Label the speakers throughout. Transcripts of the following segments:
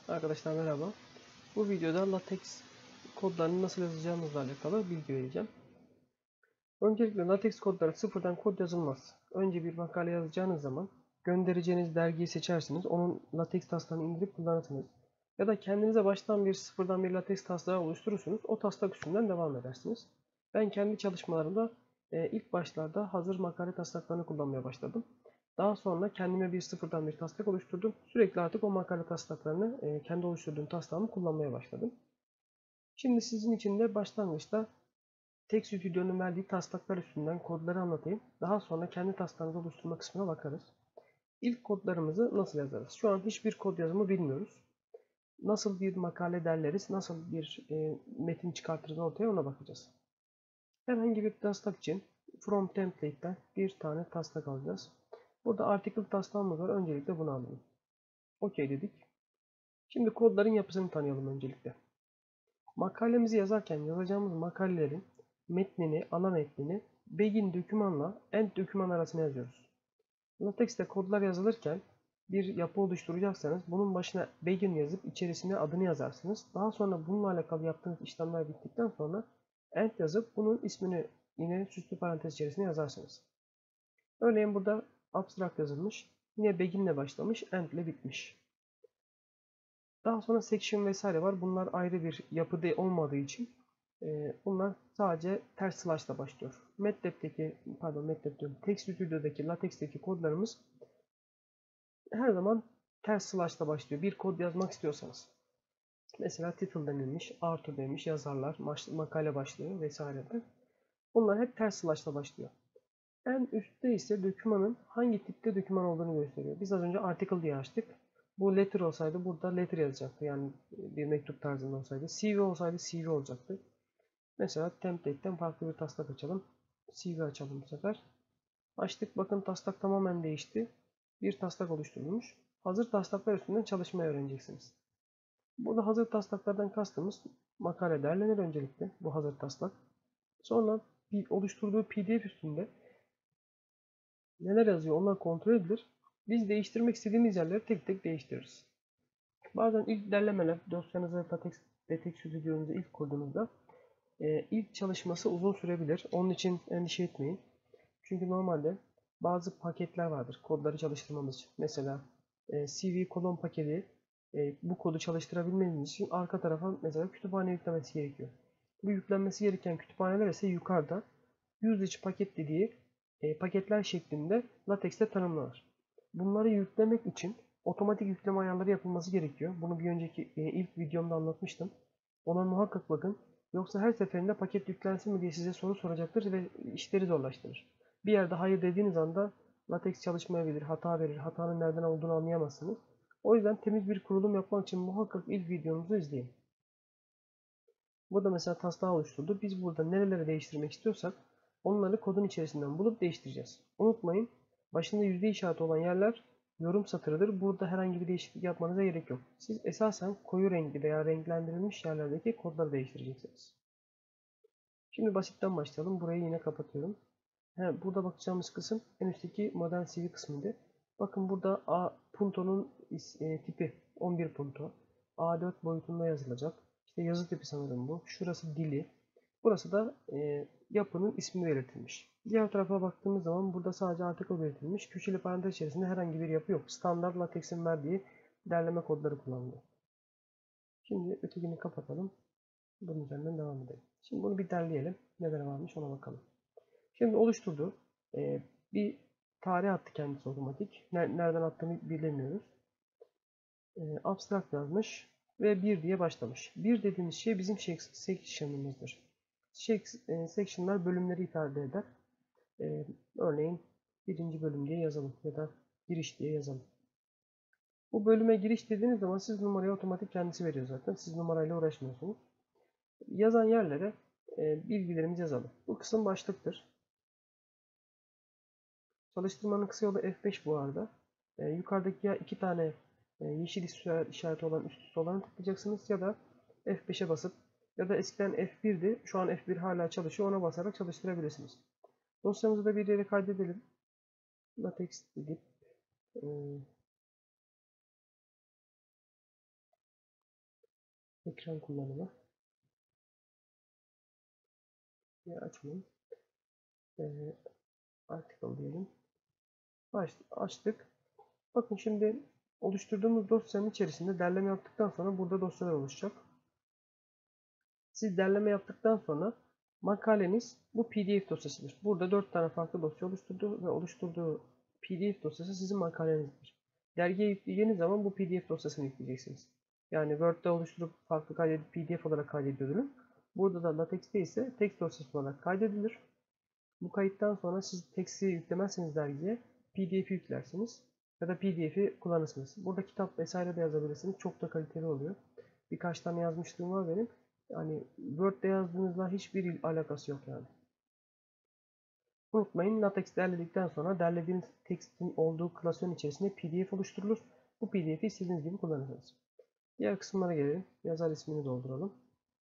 Speaker 1: Arkadaşlar merhaba. Bu videoda LaTeX kodlarını nasıl yazacağımızla alakalı bilgi vereceğim. Öncelikle LaTeX kodları sıfırdan kod yazılmaz. Önce bir makale yazacağınız zaman göndereceğiniz dergiyi seçersiniz. Onun LaTeX taslağını indirip kullanırsınız. Ya da kendinize baştan sıfırdan bir LaTeX taslağı oluşturursunuz. O taslak üstünden devam edersiniz. Ben kendi çalışmalarımda ilk başlarda hazır makale taslaklarını kullanmaya başladım. Daha sonra kendime sıfırdan bir taslak oluşturdum. Sürekli artık o makale taslaklarını kendi oluşturduğum taslağımı kullanmaya başladım. Şimdi sizin için de başlangıçta TeXStudio'nun verdiği taslaklar üstünden kodları anlatayım. Daha sonra kendi taslağımızı oluşturma kısmına bakarız. İlk kodlarımızı nasıl yazarız? Şu an hiçbir kod yazımı bilmiyoruz. Nasıl bir makale derleriz, nasıl bir metin çıkartırız ortaya ona bakacağız. Herhangi bir taslak için From Template'ten bir tane taslak alacağız. Burada article taslağımız var. Öncelikle bunu alalım. OK dedik. Şimdi kodların yapısını tanıyalım öncelikle. Makalemizi yazarken yazacağımız makalelerin metnini, ana metnini begin dokümanla end doküman arasına yazıyoruz. LaTeX'te kodlar yazılırken bir yapı oluşturacaksanız bunun başına begin yazıp içerisine adını yazarsınız. Daha sonra bununla alakalı yaptığınız işlemler bittikten sonra end yazıp bunun ismini yine süslü parantez içerisine yazarsınız. Örneğin burada abstract yazılmış. Yine begin ile başlamış, end ile bitmiş. Daha sonra section vesaire var. Bunlar ayrı bir yapıda olmadığı için bunlar sadece ters slash ile başlıyor. MATLAB diyorum. TeXStudio'daki, LaTeX'teki kodlarımız her zaman ters slash ile başlıyor. Bir kod yazmak istiyorsanız. Mesela title denilmiş, author demiş, yazarlar, makale başlığı vesaire. Bunlar hep ters slash ile başlıyor. En üstte ise dokümanın hangi tipte doküman olduğunu gösteriyor. Biz az önce article diye açtık. Bu letter olsaydı burada letter yazacaktı. Yani bir mektup tarzında olsaydı. CV olsaydı CV olacaktı. Mesela template'ten farklı bir taslak açalım. CV açalım bu sefer. Açtık. Bakın taslak tamamen değişti. Bir taslak oluşturulmuş. Hazır taslaklar üstünden çalışmayı öğreneceksiniz. Burada hazır taslaklardan kastımız makale derlenir öncelikle. Bu hazır taslak. Sonra oluşturduğu PDF üstünde neler yazıyor onlar kontrol edilir. Biz değiştirmek istediğimiz yerleri tek tek değiştiririz. Bazen ilk derlemeler dosyanızı LaTeX stüdyonuza ilk kurduğunuzda ilk çalışması uzun sürebilir. Onun için endişe etmeyin. Çünkü normalde bazı paketler vardır kodları çalıştırmamız için. Mesela CV kolon paketi bu kodu çalıştırabilmeniz için arka tarafa mesela kütüphane yüklemesi gerekiyor. Bu yüklenmesi gereken kütüphaneler ise yukarıda usage paket dediği paketler şeklinde LaTeX'te tanımlanır. Bunları yüklemek için otomatik yükleme ayarları yapılması gerekiyor. Bunu bir önceki ilk videomda anlatmıştım. Ona muhakkak bakın. Yoksa her seferinde paket yüklensin mi diye size soru soracaktır ve işleri zorlaştırır. Bir yerde hayır dediğiniz anda LaTeX çalışmayabilir, hata verir. Hatanın nereden olduğunu anlayamazsınız. O yüzden temiz bir kurulum yapmak için muhakkak ilk videomuzu izleyin. Burada mesela taslağı oluşturdu. Biz burada nereleri değiştirmek istiyorsak onları kodun içerisinden bulup değiştireceğiz. Unutmayın, başında yüzde işareti olan yerler yorum satırıdır. Burada herhangi bir değişiklik yapmanıza gerek yok. Siz esasen koyu renkli veya renklendirilmiş yerlerdeki kodları değiştireceksiniz. Şimdi basitten başlayalım. Burayı yine kapatıyorum. Burada bakacağımız kısım en üstteki modern CV kısmıydı. Bakın burada punto'nun tipi 11 punto. A4 boyutunda yazılacak. İşte yazı tipi sanırım bu. Şurası dili. Burası da yapının ismi belirtilmiş. Diğer tarafa baktığımız zaman burada sadece article belirtilmiş. Köşeli parantez içerisinde herhangi bir yapı yok. Standart LaTeX'in verdiği derleme kodları kullanılıyor. Şimdi ötekini kapatalım. Bunun üzerinden devam edelim. Şimdi bunu bir derleyelim. Neler varmış ona bakalım. Şimdi oluşturdu. Bir tarih attı kendisi otomatik. Nereden attığını bilemiyoruz. Abstract yazmış ve 1 diye başlamış. 1 dediğimiz şey bizim section'ımızdır. Section'lar bölümleri ifade eder. Örneğin birinci bölüm diye yazalım ya da giriş diye yazalım. Bu bölüme giriş dediğiniz zaman siz numarayı otomatik kendisi veriyor zaten. Siz numarayla uğraşmıyorsunuz. Yazan yerlere bilgilerimizi yazalım. Bu kısım başlıktır. Çalıştırmanın kısa yolu F5 bu arada. Yukarıdaki ya iki tane yeşil işareti olan üst üste olanı tıklayacaksınız ya da F5'e basıp ya da eskiden F1'di. Şu an F1 hala çalışıyor. Ona basarak çalıştırabilirsiniz. Dosyamızı da bir yere kaydedelim. LaTeX deyip Ekran kullanımı. Açmayayım. Article diyelim. Açtık. Bakın şimdi oluşturduğumuz dosyanın içerisinde derleme yaptıktan sonra burada dosyalar oluşacak. Siz derleme yaptıktan sonra makaleniz bu PDF dosyasıdır. Burada 4 tane farklı dosya oluşturdu ve oluşturduğu PDF dosyası sizin makalenizdir. Dergiye yükleyeceğiniz zaman bu PDF dosyasını yükleyeceksiniz. Yani Word'de oluşturup farklı kaydedip PDF olarak kaydediyor. Burada da LaTeX'te ise text dosyası olarak kaydedilir. Bu kayıttan sonra siz text'i yüklemezseniz dergiye PDF'i yüklersiniz ya da PDF'i kullanırsınız. Burada kitap vesaire de yazabilirsiniz. Çok da kaliteli oluyor. Birkaç tane yazmışlığım var benim. Yani Word'de yazdığınızla hiçbir alakası yok yani. Unutmayın, LaTeX derledikten sonra derlediğiniz tekstin olduğu klasörün içerisinde PDF oluşturulur. Bu PDF'i istediğiniz gibi kullanırsınız. Diğer kısımlara gelelim. Yazar ismini dolduralım.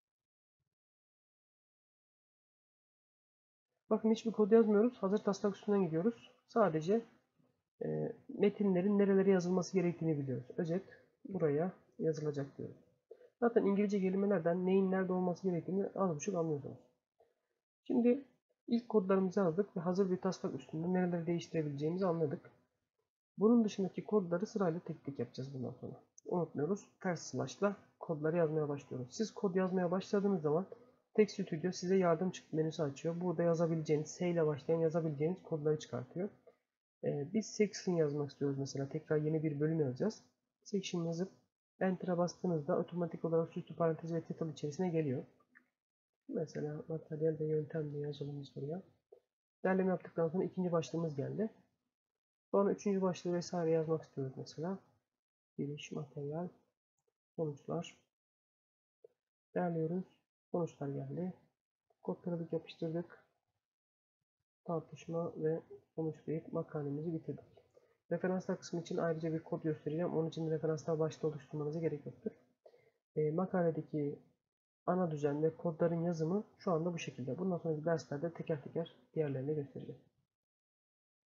Speaker 1: Bakın hiçbir kod yazmıyoruz. Hazır taslak üstünden gidiyoruz. Sadece metinlerin nerelere yazılması gerektiğini biliyoruz. Özet buraya yazılacak diyoruz. Zaten İngilizce kelimelerden neyin nerede olması gerektiğini az buçuk anlıyorsunuz. Şimdi ilk kodlarımızı yazdık ve hazır bir taslak üstünde nereleri değiştirebileceğimizi anladık. Bunun dışındaki kodları sırayla tek tek yapacağız bundan sonra. Unutmuyoruz. Ters slash'la kodları yazmaya başlıyoruz. Siz kod yazmaya başladığınız zaman Text Studio size yardım menüsü açıyor. Burada yazabileceğiniz, S ile başlayan yazabileceğiniz kodları çıkartıyor. Biz section yazmak istiyoruz mesela. Tekrar yeni bir bölüm yazacağız. Section yazıp Enter'a bastığınızda otomatik olarak süslü parantez ve title içerisine geliyor. Mesela materyal ve yöntem diye yazalım biz buraya. Derleme yaptıktan sonra ikinci başlığımız geldi. Sonra üçüncü başlığı vesaire yazmak istiyoruz mesela. Giriş, materyal, sonuçlar. Derliyoruz. Sonuçlar geldi. Kod taradık, yapıştırdık. Tartışma ve sonuçlayıp makalemizi bitirdik. Referanslar kısmı için ayrıca bir kod göstereceğim. Onun için referanslar başta oluşturmanıza gerek yoktur. Makaledeki ana düzen ve kodların yazımı şu anda bu şekilde. Bundan sonraki derslerde teker teker diğerlerini göstereceğim.